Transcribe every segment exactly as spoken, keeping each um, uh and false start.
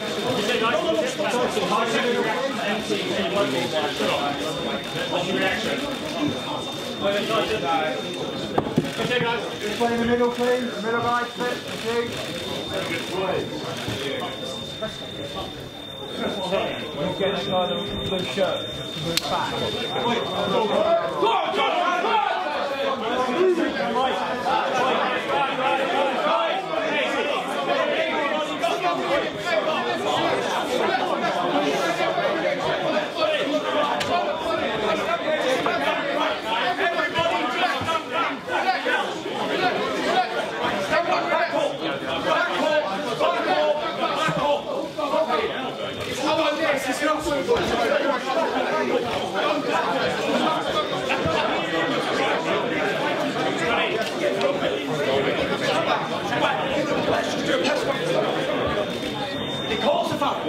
What's your reaction? Just play in the middle, please. Middle right, fit. Thank you. You'll get this guy in the blue shirt to move back. Go on, go on, go on! He calls the foul.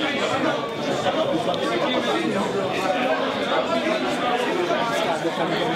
Thank you.